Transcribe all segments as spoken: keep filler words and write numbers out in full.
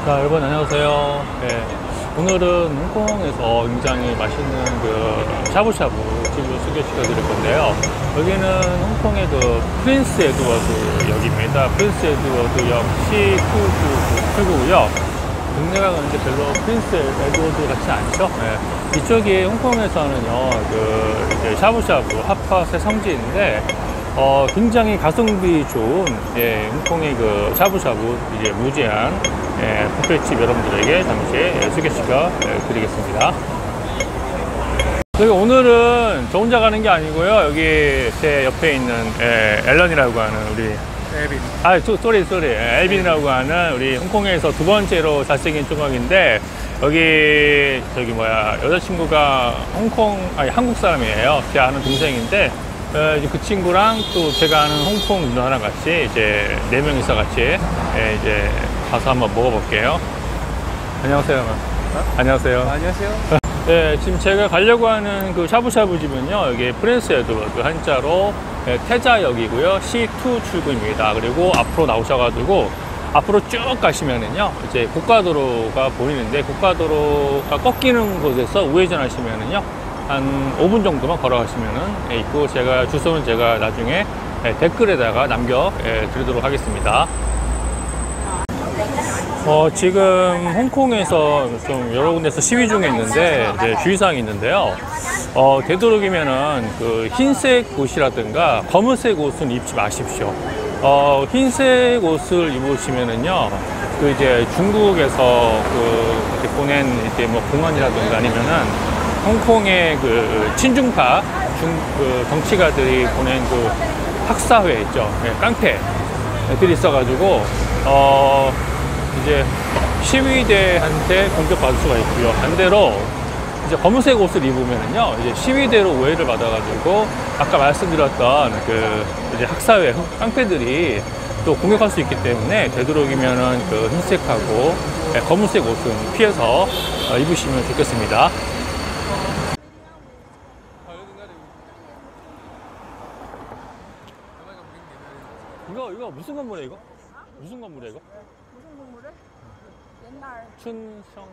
자, 여러분 안녕하세요. 네, 오늘은 홍콩에서 굉장히 맛있는 그 샤브샤브 집을 소개시켜 드릴 건데요. 여기는 홍콩의 그 프린스 에드워드 역입니다. 프린스 에드워드 역 씨 구구구구역. 동네가 그런데 별로 프린스 에드워드 같지 않죠? 네, 이쪽이 홍콩에서는요, 그 이제 샤브샤브 핫팟의 성지인데, 어, 굉장히 가성비 좋은, 예, 홍콩의 그 샤브샤브 이제 무제한 예, 뷔페집 여러분들에게 잠시 예, 소개시켜 예, 드리겠습니다. 여기 오늘은 저 혼자 가는 게 아니고요. 여기 제 옆에 있는 예, 앨런이라고 하는 우리 엘빈. 아, 소, 쏘리, 쏘리. 엘빈이라고 하는 우리 홍콩에서 두 번째로 잘생긴 조각인데, 여기, 저기 뭐야, 여자친구가 홍콩, 아니, 한국 사람이에요. 제 아는 동생인데, 어, 그 친구랑 또 제가 아는 홍콩 누나랑 같이 이제 네 명이서 같이 예, 이제 가서 한번 먹어볼게요. 안녕하세요. 어? 안녕하세요. 아, 안녕하세요. 네, 지금 제가 가려고 하는 그 샤브샤브 집은요, 여기 프린스 에드워드 한자로 예, 태자역이고요, 씨 투 출구입니다. 그리고 앞으로 나오셔가지고 앞으로 쭉 가시면은요, 이제 고가도로가 보이는데, 고가도로가 꺾이는 곳에서 우회전 하시면은요, 한 오 분 정도만 걸어가시면은 있고, 제가 주소는 제가 나중에 댓글에다가 남겨 드리도록 하겠습니다. 어, 지금 홍콩에서 좀 여러 군데서 시위 중에 있는데, 이제 주의사항이 있는데요. 어, 되도록이면은 그 흰색 옷이라든가 검은색 옷은 입지 마십시오. 어, 흰색 옷을 입으시면은요, 그 이제 중국에서 그 이렇게 보낸 이제 뭐 공안이라든가 아니면은 홍콩의 그 친중파 중, 그 정치가들이 보낸 그 학사회 있죠. 네, 깡패들이 있어가지고, 어, 이제 시위대한테 공격받을 수가 있고요. 반대로 이제 검은색 옷을 입으면은요, 이제 시위대로 오해를 받아가지고, 아까 말씀드렸던 그 이제 학사회 깡패들이 또 공격할 수 있기 때문에, 되도록이면은 그 흰색하고 검은색 옷은 피해서 입으시면 좋겠습니다. 이거, 이거 무슨 건물이야, 이거? 무슨 건물이야, 이거? 무슨 건물을? 옛날 춘성.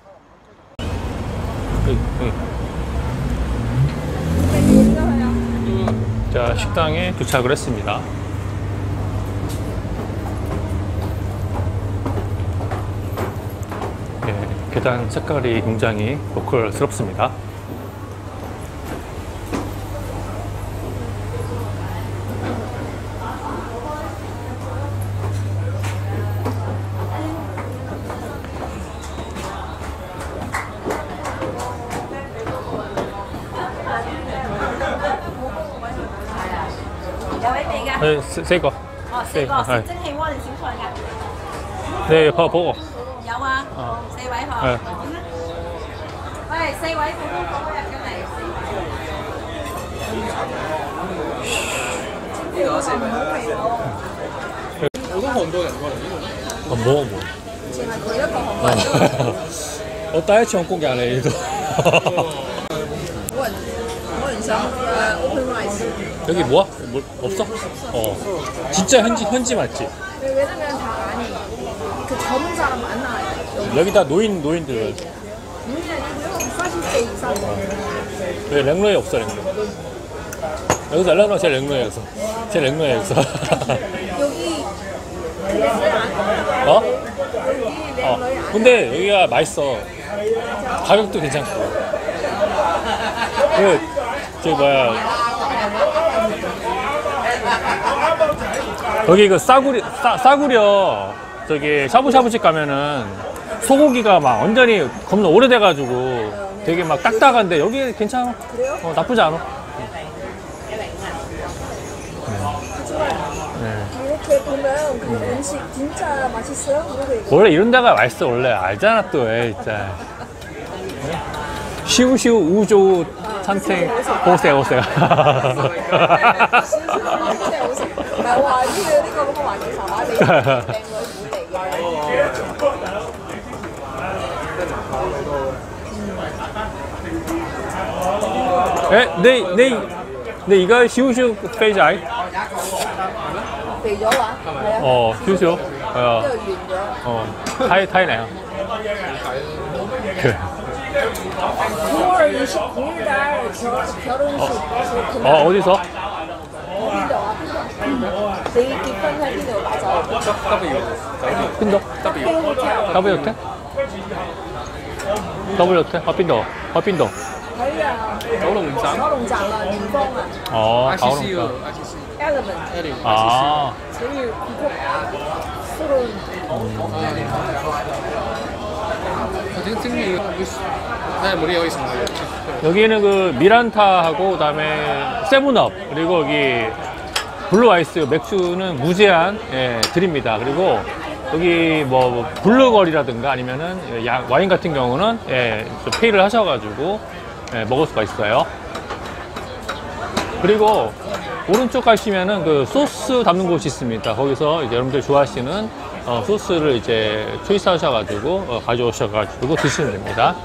여기, 여기. 자, 식당에 도착을 했습니다. 예, 계단 색깔이 굉장히 로컬스럽습니다. 네, 세, 세 거. 어, 세 거. 네. 蒸氣鍋定小菜㗎？ 네, 봐, 보고. 有啊， 어. 四位嗬。 네. 喂，四位普通火鍋入咗嚟。 呢度四位。普通韓國人過嚟呢度咩？ 어, 뭐, 뭐. 淨係佢一個韓國人。 어, 따야치 홍콩이 안에 얘도. 冇人冇人想誒 open rice。 여기 뭐야? 뭐, 없어? 어. 진짜 현지, 현지 맞지? 왜냐면 다 아니 그 젊은 사람 많아요. 여기다 노인, 노인들. 노인이 아니고요. 사십 대 이상. 왜 랭로에 없어, 랭로? 여기서 랭로 제일 랭로에 여기서. 제일 랭로에 여기서. 여기 랭로에 안 어? 여기 어. 랭로에 안 근데 여기가 맛있어. 가격도 괜찮고. 그, 저기 뭐야. 여기 그 싸구려, 싸, 싸구려, 저기 샤브샤브집 가면은 소고기가 막 완전히 겁나 오래돼가지고 되게 막 딱딱한데 여기 괜찮아. 그래요? 어, 나쁘지 않아. 네. 이렇게 보면 그 음식 진짜 맛있어요? 그러고 얘기해. 원래 이런 데가 맛있어, 원래. 알잖아, 또, 에, 진짜. 시우시우 우조 산택 오세 오세. 唔係話呢個呢個咁嘅環境茶馬地靚女會嚟嘅。 에, 네, 네, 네, 이거 시우시우 페이지 아이? 肥咗話，係啊。 어, 시우시우. 어, 呢個完咗。 어, 타이, 타이네요. 그, 구월 이십구 일 날 결혼식 그 어, 어디서? 邊度啊？你結婚喺邊度擺酒？ W 빈도? W Hotel W 호텔? W 호텔? 아, 빈도. 아, 빈도. 喺啊九龍站九龍站啊，元芳啊 어, I C C 喎 가오롱가. I C C ，Element 아, 所以佢收點蒸嘢睇下有冇啲可以送佢。 여기는 그 미란타하고 그다음에 세븐업 그리고 여기 블루 아이스 맥주는 무제한 예, 드립니다. 그리고 여기 뭐 블루거리라든가 아니면은 야- 와인 같은 경우는 예, 좀 페이를 하셔가지고 예, 먹을 수가 있어요. 그리고 오른쪽 가시면은 그 소스 담는 곳이 있습니다. 거기서 이제 여러분들 좋아하시는 어, 소스를 이제 초이스하셔가지고 어, 가져오셔가지고 드시면 됩니다.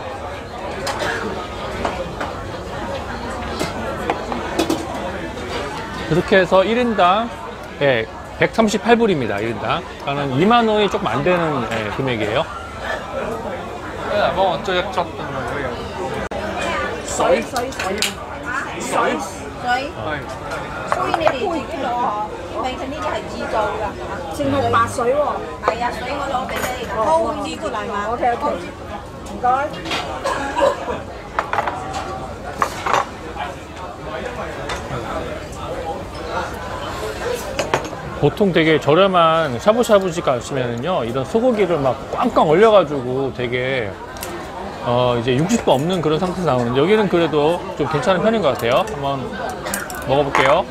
그렇게 해서 일 인당 예, 백삼십팔 불입니다. 일 인당. 그러니까 이만 원이 조금 안 되는 예, 금액이에요. 幫我追一樽咁啊！如果有水水水水水， 係所以你哋自己攞嗬，因為佢呢啲係自造㗎，淨係白水喎。係啊，水我攞俾你，煲呢個嚟嘛。OK OK，唔該。 보통 되게 저렴한 샤브샤브집 가시면은요, 이런 소고기를 막 꽝꽝 얼려가지고 되게, 어, 이제 육십 도 없는 그런 상태에서 나오는데, 여기는 그래도 좀 괜찮은 편인 것 같아요. 한번 먹어볼게요.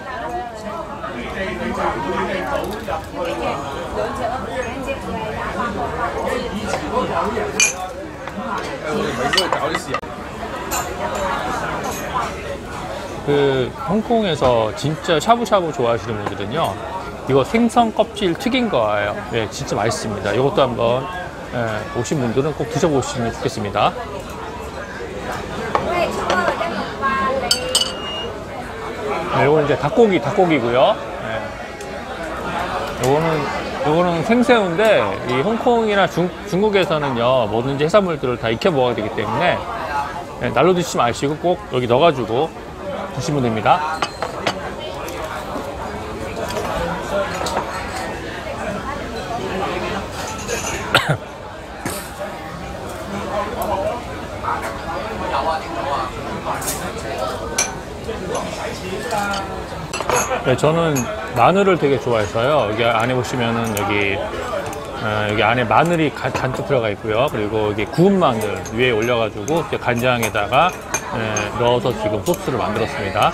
그 홍콩에서 진짜 샤브샤브 좋아하시는 분들은요, 이거 생선 껍질 튀긴 거예요. 네, 진짜 맛있습니다. 이것도 한번 예, 오신 분들은 꼭 드셔보시면 좋겠습니다. 네, 이거는 이제 닭고기, 닭고기고요. 네. 요거는 요거는 생새우인데 이 홍콩이나 중, 중국에서는요 뭐든지 해산물들을 다 익혀 먹어야 되기 때문에 네, 날로 드시지 마시고 꼭 여기 넣어가지고 드시면 됩니다. 네, 저는 마늘을 되게 좋아해서요. 여기 안에 보시면은 여기 어, 여기 안에 마늘이 가, 잔뜩 들어가 있고요. 그리고 여기 구운 마늘 위에 올려가지고 이렇게 간장에다가 예, 넣어서 지금 소스를 만들었습니다.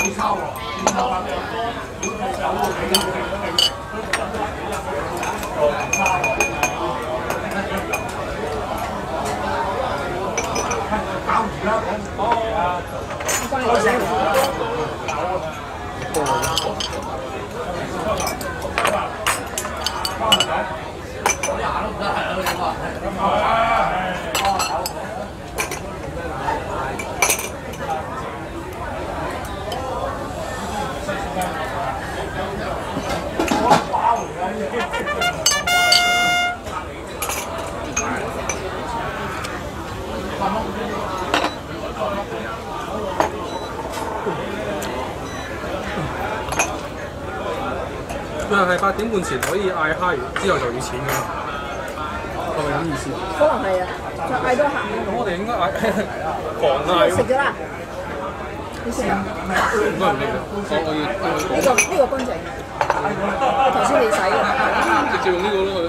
佢係八點半前可以嗌蝦，之後就要錢㗎嘛，係咪咁意思？ 可能係啊，再嗌多客。 咁我哋應該嗌狂嗌喎， 食咗啦，你食啊？ 唔該唔該，我我要我呢個呢個乾淨，頭先你洗嘅。 直接用呢個咯。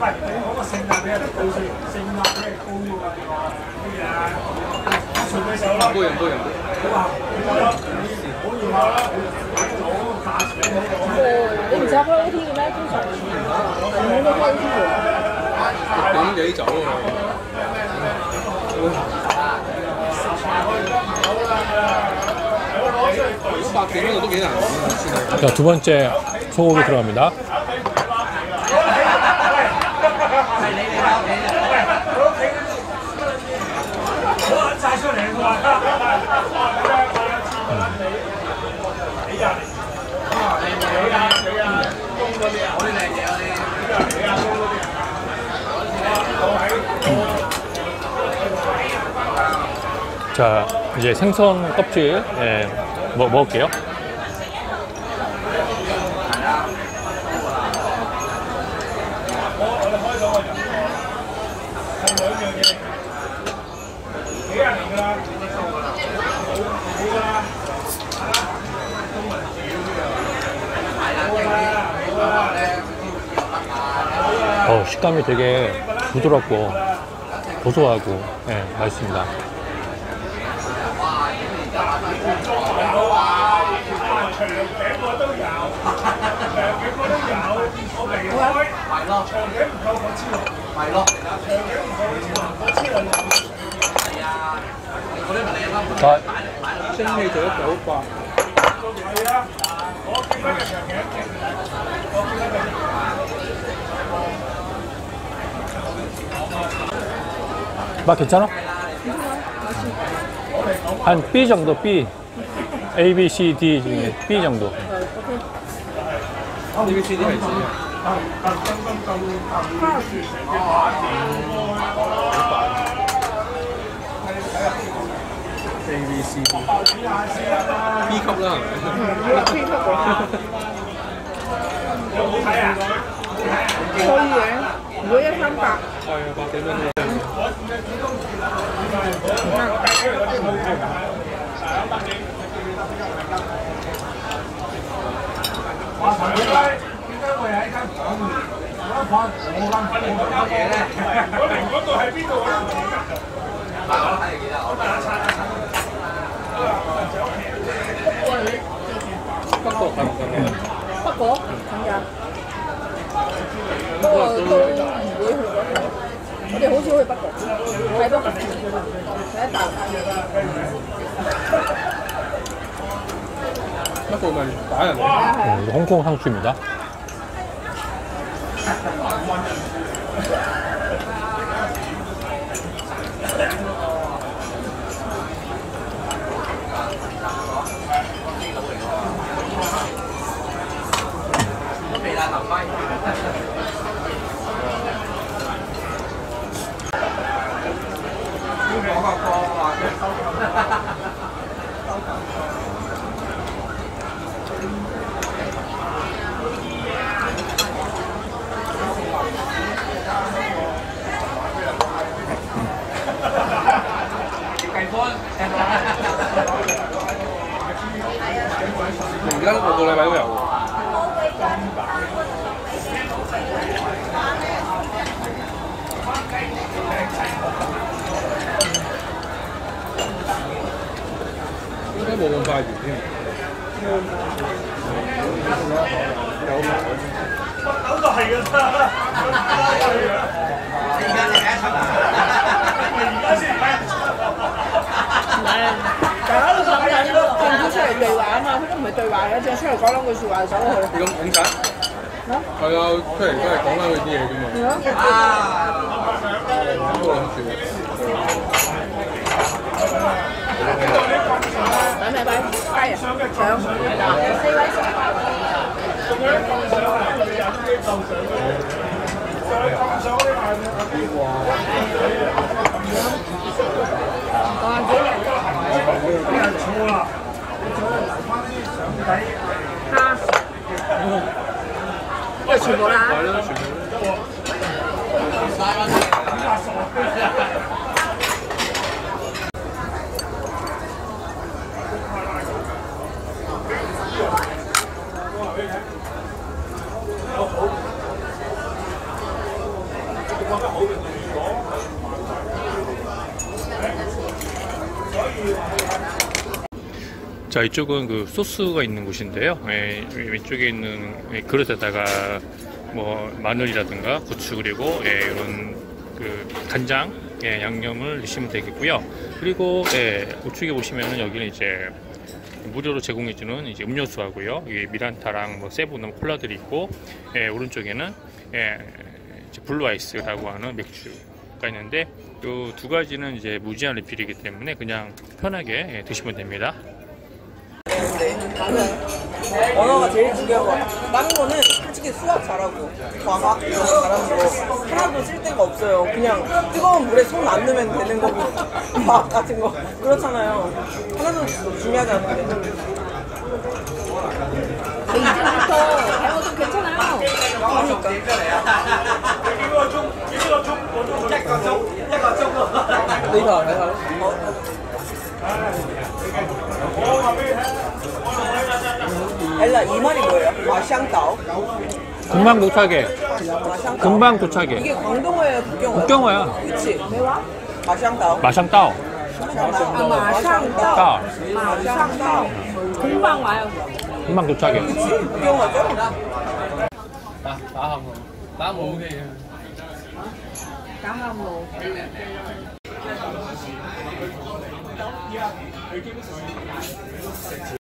杯人杯人。 你唔使開 O T 嘅咩？通常冇得開 O T 喎。 點幾走啊？八點嗰度都幾難揾。 자, 두 번째 소고기 들어갑니다. 자, 이제 생선 껍질 예, 뭐, 먹을게요. 어, 식감이 되게 부드럽고 고소하고 예, 맛있습니다. 자, 蒸氣做得九百。 맛 괜찮아? 한 B 정도, B. A, B, C, D 중에 B 정도. A B C D 係指嘅。 A B C D B 級啦，係咪？ 可以嘅，如果一三百。 係啊，百幾蚊嘅。北角近唔近嘅？ 北角近㗎，不過都唔會去嗰度。我哋好少去北角，喺北角第一大。 北角咪打人嚟？ 음, 홍콩 상추입니다. 而家個個禮拜都有喎。應該冇咁快完添。有埋。咁就係㗎啦。而家你第一層啊？而家先第一層。唔係。 大家都諗緊政府出嚟對話啊嘛，佢都唔係對話嘅，淨係出嚟講兩句説話就走咗去。你咁警察？嚇？係啊，出嚟都係講翻佢啲嘢啫嘛。係啊。我諗住。擺咩擺？雞啊！腸。四位食。仲有一個相係你人嘅構想嘅。再構想呢係哇！講下幾日？ 錯啦！蝦，因為全部啦。係咯，全部。 자, 이쪽은 그 소스가 있는 곳인데요. 예, 왼쪽에 있는 그릇에다가 뭐 마늘이라든가 고추 그리고 예, 이런 그 간장 예, 양념을 넣으시면 되겠고요. 그리고 예, 우측에 보시면은 여기는 이제 무료로 제공해주는 이제 음료수하고요. 이 미란타랑 뭐 세븐 콜라들이 있고 예, 오른쪽에는 예, 이제 블루아이스라고 하는 맥주가 있는데 이 두 가지는 이제 무제한 리필이기 때문에 그냥 편하게 예, 드시면 됩니다. 나는 언어가 제일 중요한 거 같아. 다른 거는 솔직히 수학 잘하고 과학 이런 거 잘하는 거 하나도 쓸 데가 없어요. 그냥 뜨거운 물에 손 안 넣으면 되는 거고 과학 같은 거 그렇잖아요. 하나도 중요하지 않은데. 이제부터 배워도 괜찮아요. 그러니까. 이거 알아요? 엘라 이 말이 뭐예요? 마샹다오? 금방 도착해. 마샹다오? 금방 도착해. 이게 광동어예요? 국경어예요? 국경어야. 그치? 마샹다오? 마샹따오. 마샹다오. 마샹다오. 따. 마샹다오. 금방 와요. 금방 도착해. 국경어죠? Ba, ba hồng rồi. Ba mũ kìa. Cá hầm luôn.